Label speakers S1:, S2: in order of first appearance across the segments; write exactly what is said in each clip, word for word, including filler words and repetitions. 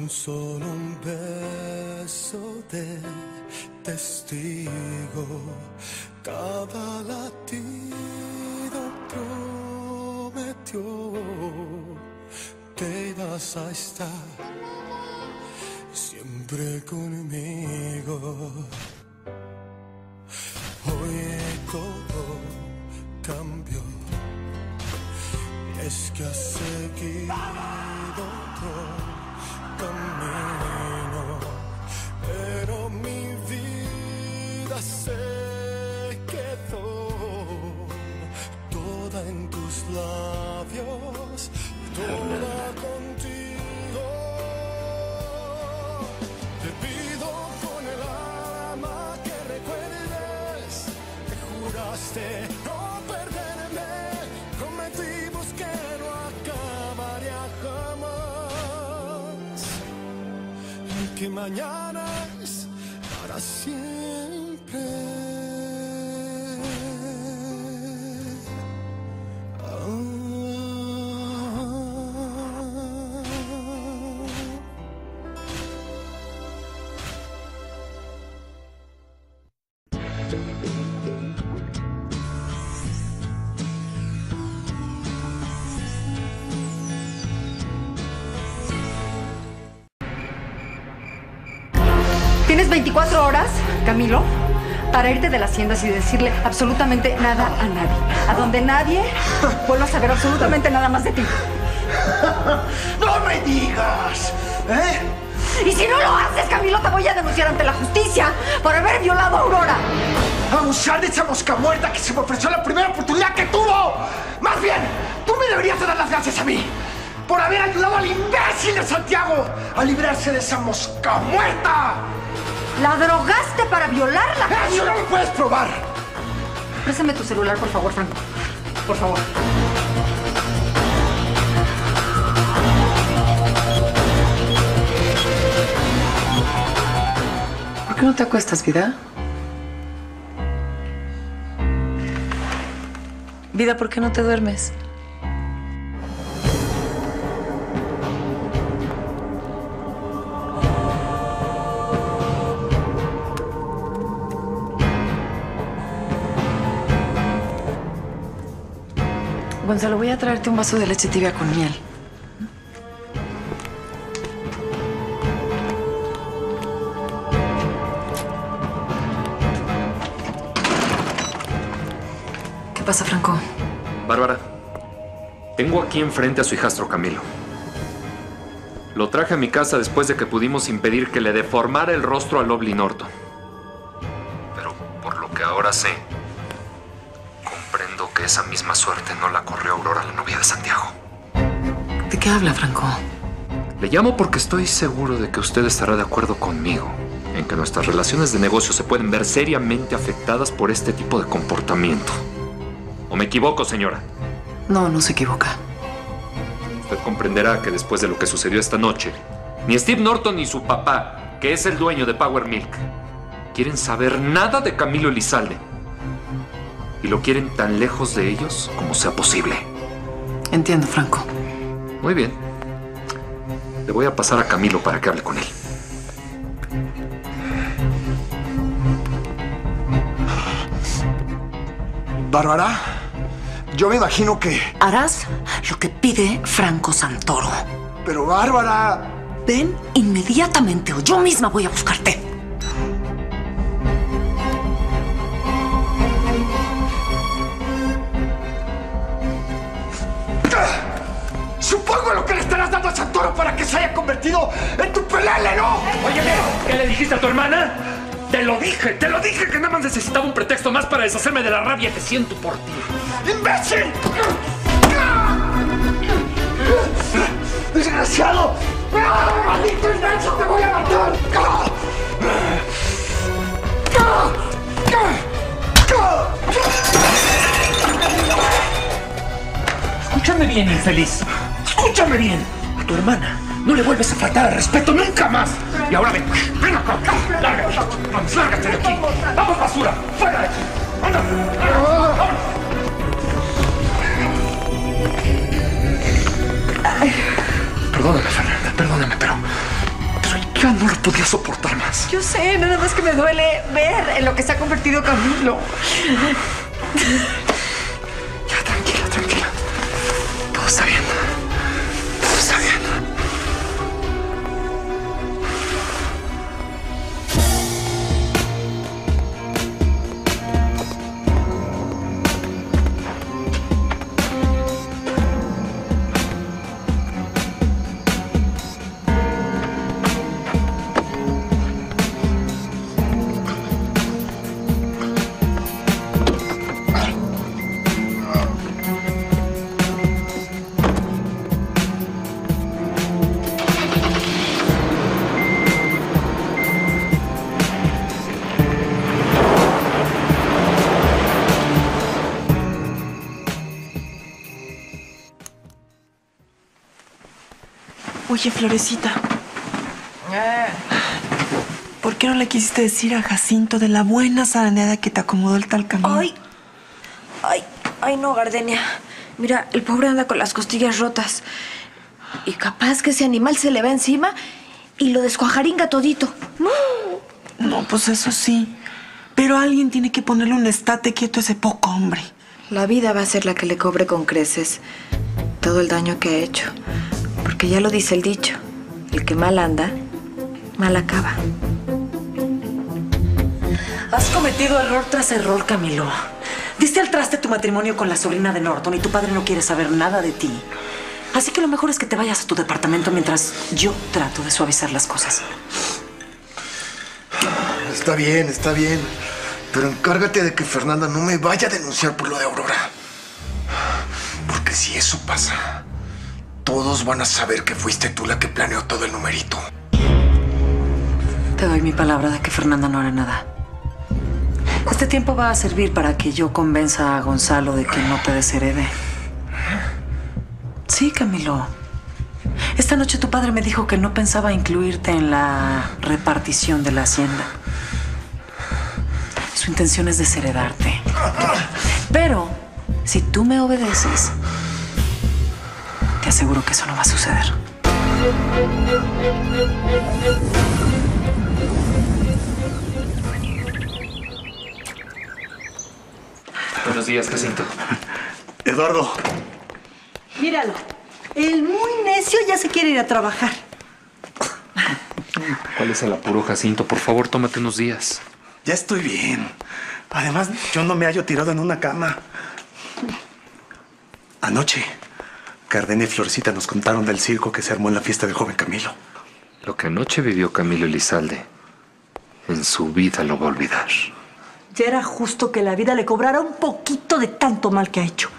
S1: Con solo un beso de testigo, cada latido prometió que ibas a estar siempre conmigo. Hoy todo cambió, y es que has seguido otro camino, pero mi vida se quedó toda en tus labios, toda contigo. Te pido con el alma que recuerdes que juraste no perderme, prometimos que no acabaría jamás, que mañana es para siempre.
S2: Tienes veinticuatro horas, Camilo, para irte de la hacienda sin decirle absolutamente nada a nadie. A donde nadie vuelva a saber absolutamente nada más de ti.
S3: ¡No me digas! ¿Eh?
S2: Y si no lo haces, Camilo, te voy a denunciar ante la justicia por haber violado a Aurora.
S3: Abusar de esa mosca muerta que se me ofreció la primera oportunidad que tuvo. Más bien, tú me deberías de dar las gracias a mí por haber ayudado al imbécil de Santiago a librarse de esa mosca muerta.
S2: ¿La drogaste para violarla?
S3: ¡Eso no lo puedes probar!
S2: Préstame tu celular, por favor, Franco. Por favor.
S4: ¿Por qué no te acuestas, vida? Vida, ¿por qué no te duermes? Gonzalo, voy a traerte un vaso de leche tibia con miel. ¿Qué pasa, Franco?
S5: Bárbara, tengo aquí enfrente a su hijastro Camilo. Lo traje a mi casa después de que pudimos impedir que le deformara el rostro a Lovely Norton. Pero por lo que ahora sé, comprendo que esa misma suerte no la corrió Aurora, la novia de Santiago.
S4: ¿De qué habla, Franco?
S5: Le llamo porque estoy seguro de que usted estará de acuerdo conmigo en que nuestras relaciones de negocio se pueden ver seriamente afectadas por este tipo de comportamiento. ¿O me equivoco, señora?
S4: No, no se equivoca.
S5: Usted comprenderá que después de lo que sucedió esta noche, ni Steve Norton ni su papá, que es el dueño de Power Milk, quieren saber nada de Camilo Elizalde. Y lo quieren tan lejos de ellos como sea posible.
S4: Entiendo, Franco.
S5: Muy bien. Le voy a pasar a Camilo para que hable con él.
S3: Bárbara, yo me imagino que...
S6: Harás lo que pide Franco Santoro.
S3: Pero, Bárbara...
S6: Ven inmediatamente o yo misma voy a buscarte.
S3: Supongo lo que le estarás dando a Santoro para que se haya convertido en tu pelele, ¿no?
S5: Oye, ¿qué le dijiste a tu hermana? Te lo dije, te lo dije que nada más necesitaba un pretexto más para deshacerme de la rabia que siento por ti.
S3: ¡Imbécil! ¡Desgraciado! ¡Maldito imbécil! ¡Te voy a matar!
S5: Escúchame bien, infeliz. Escúchame bien. A tu hermana no le vuelves a faltar al respeto nunca más. Y ahora ven, ven acá. Lárgate. Vamos, lárgate de aquí. Vamos, basura. Fuera de aquí. Anda. Vámonos. Perdóname, Fernanda, perdóname, pero
S3: podría soportar más.
S2: Yo sé, nada más que me duele ver en lo que se ha convertido Camilo.
S3: Ya, tranquila, tranquila. Todo está bien. Todo está bien.
S4: Oye, Florecita. ¿Por qué no le quisiste decir a Jacinto de la buena zarandeada que te acomodó el tal Camilo?
S6: Ay, ay, ay, no, Gardenia. Mira, el pobre anda con las costillas rotas. Y capaz que ese animal se le va encima y lo descuajaringa todito. No.
S4: No, pues eso sí. Pero alguien tiene que ponerle un estate quieto a ese poco hombre.
S6: La vida va a ser la que le cobre con creces todo el daño que ha hecho. Porque ya lo dice el dicho. El que mal anda, mal acaba.
S7: Has cometido error tras error, Camilo. Diste al traste tu matrimonio con la sobrina de Norton y tu padre no quiere saber nada de ti. Así que lo mejor es que te vayas a tu departamento mientras yo trato de suavizar las cosas.
S3: Está bien, está bien. Pero encárgate de que Fernanda no me vaya a denunciar por lo de Aurora. Porque si eso pasa, todos van a saber que fuiste tú la que planeó todo el numerito.
S7: Te doy mi palabra de que Fernanda no hará nada. Este tiempo va a servir para que yo convenza a Gonzalo de que no te desherede. Sí, Camilo. Esta noche tu padre me dijo que no pensaba incluirte en la repartición de la hacienda. Su intención es desheredarte. Pero si tú me obedeces, te aseguro que eso no va a suceder.
S5: Buenos días, Jacinto.
S8: Eduardo.
S9: Míralo. El muy necio ya se quiere ir a trabajar.
S5: ¿Cuál es el apuro, Jacinto? Por favor, tómate unos días.
S8: Ya estoy bien. Además, yo no me hallo tirado en una cama. Anoche, Gardenia y Florecita nos contaron del circo que se armó en la fiesta del joven Camilo.
S5: Lo que anoche vivió Camilo Elizalde, en su vida lo va a olvidar.
S9: Ya era justo que la vida le cobrara un poquito de tanto mal que ha hecho.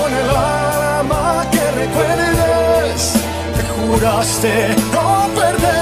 S1: No perder.